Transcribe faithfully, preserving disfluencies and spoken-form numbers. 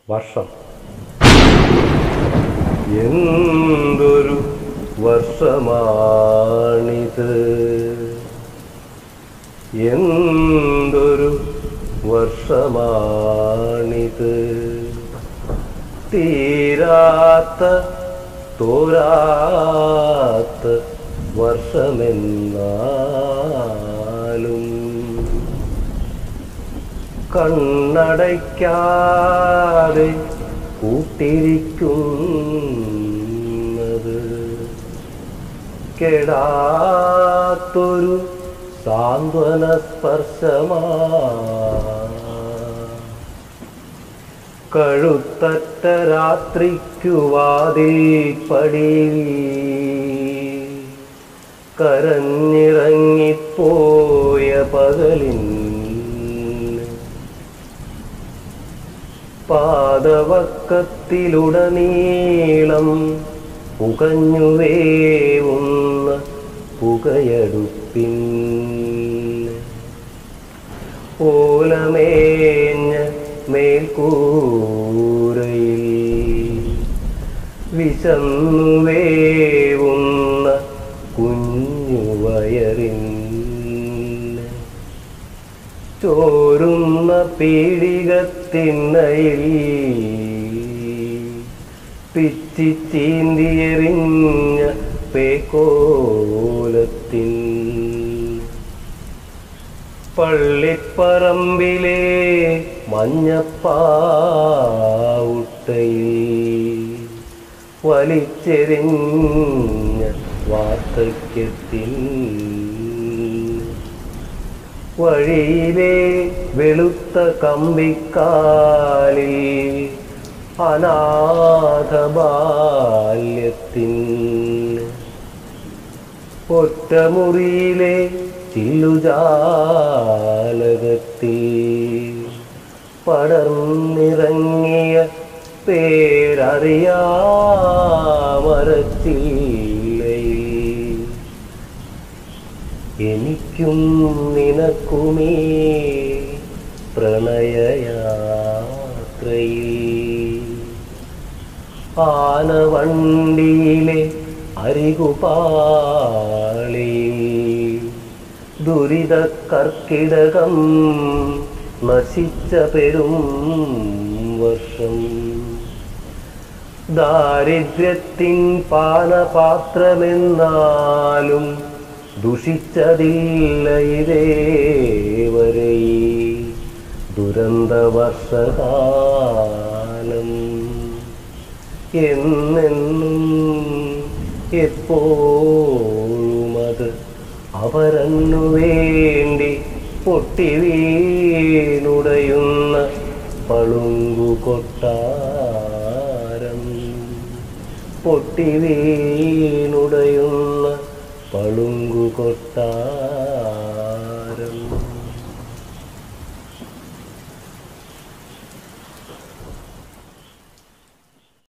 വർഷം എന്തൊരു വർഷമാണിത്, എന്തൊരു വർഷമാണിത്. തീരാത്ത തോരാത്ത വർഷമെന്നാലും കണ്ണടയ്ക്കാതെ കൂട്ടിരിക്കുന്നത് കെടാത്തൊരു സാന്ത്വന സ്പർശമാ. കഴുത്തറ്റ രാത്രിക്കു വാതിൽപ്പടിയിൽ കരഞ്ഞിറങ്ങിപ്പോയ പകലിൻ പാദവക്കത്തിലുടനീളം പുകഞ്ഞുവേവുന്ന പുകയടുപ്പിൻ ഓലമേഞ്ഞ മേൽക്കൂരയിൽ വിശന്നുവേവുന്ന കുഞ്ഞുവയറിൻ ചോരുന്ന പീഡികത്തിണ്ണയിൽ പിച്ചിച്ചീന്തിയെറിഞ്ഞ പേക്കോലത്തിൻ പള്ളിപ്പറമ്പിലെ മഞ്ഞപ്പാവുട്ടയിൽ വലിച്ചെറിഞ്ഞ വാർദ്ധക്യത്തിൻ വഴിയിലെ വെളുത്ത കമ്പിക്കാലിൽ അനാഥ ബാല്യത്തിൻ ഒറ്റമുറിയിലെ ചില്ലുജാലകത്തിൽ പടർന്നിറങ്ങിയ പേരറിയാമരച്ചില്ലയിൽ എനിക്കും നിനക്കുമേ പ്രണയയാത്രയിൽ ആനവണ്ടിയിലെ അരികുപാളിയിൽ ദുരിത കർക്കിടകം നശിച്ച പെരും വർഷം ദാരിദ്ര്യത്തിൻ പാനപാത്രമെന്നാലും ദുഷിച്ചതില്ല ഇതേവരെ ദുരന്തവർഷകാലം. എന്നെന്നും എപ്പോഴുമത് അവരന്നു വേണ്ടി പൊട്ടി വീണുടയുന്ന പളുങ്കു കൊട്ടാരം, പൊട്ടി വീണുടയുന്ന പളുങ്കു കൊട്ടാരം.